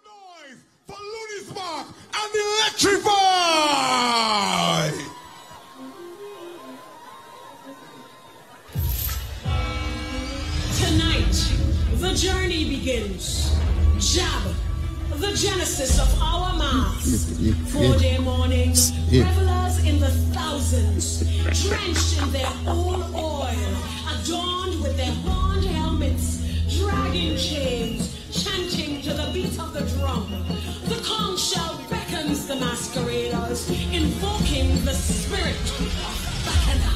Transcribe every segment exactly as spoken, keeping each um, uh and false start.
noise for Looney Spark and Electrify! Tonight, the journey begins. Jab, the genesis of our mass. Four-day mornings, revelers in the thousands, drenched in their own oil, adorned with their horned helmets, dragging chains, chanting to the beat of the drum. The conch shell beckons the masqueraders, invoking the spirit of Bacchanal.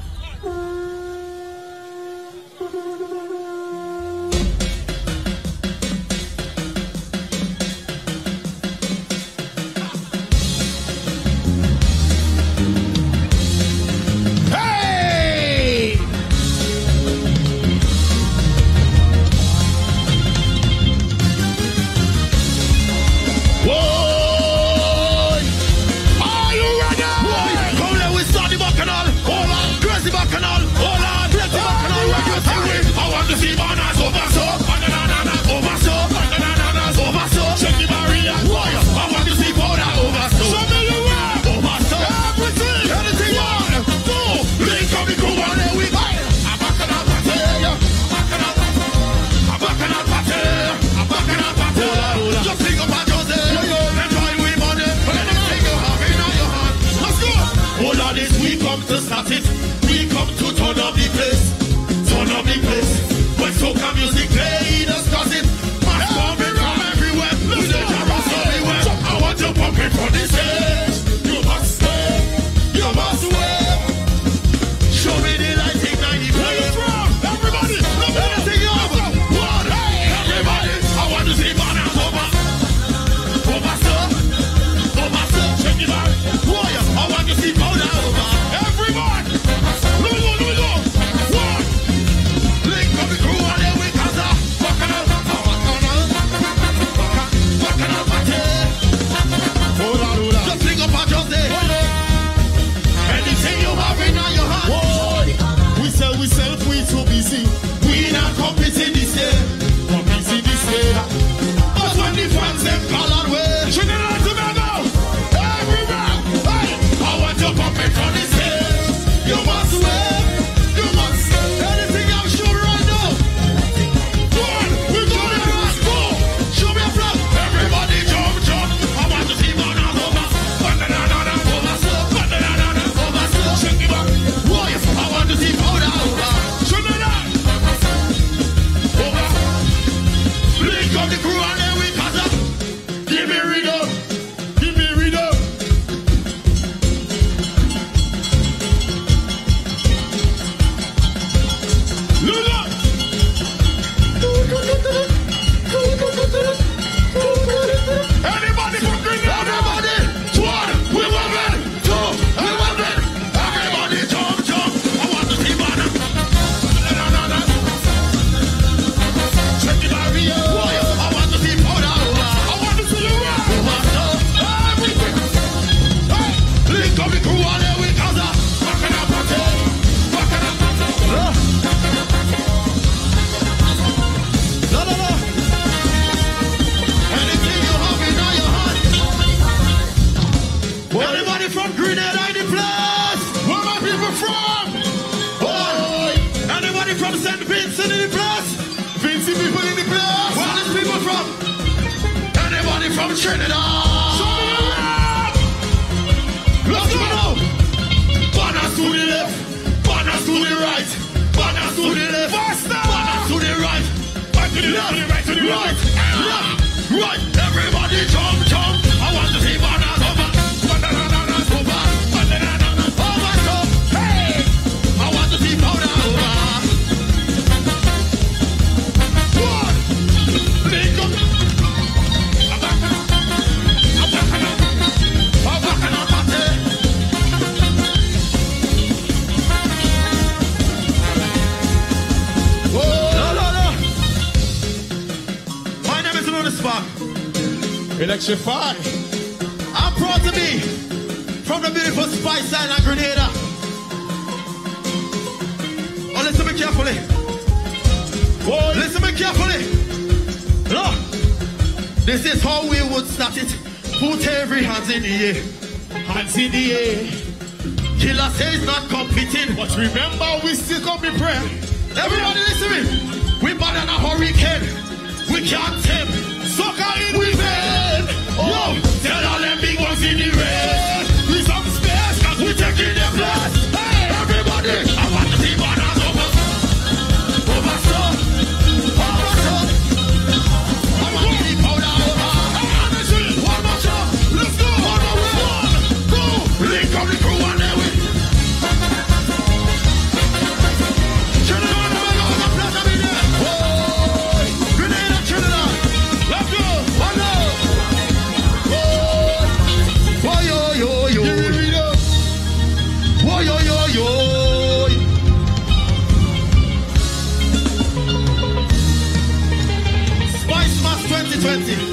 Electrify. I'm proud to be from the beautiful Spice Island and Grenada. Oh, listen to me carefully. Whoa, listen to me carefully. Look. This is how we would start it. Put every hands in the air. Hands in the air. Killer says not competing. But remember, we still come in prayer. Everybody listen to me. We bad than a hurricane. We can't tame. Sucker in we bed. Oh, tell all them big ones in the race. We some space, cause we taking their place. Hey, everybody, I want to see bananas over. Over so. Over so. I want to see powder over. Hey, one more shot. Let's go. One more one. Go. Link up the crew and then we. twenty twenty.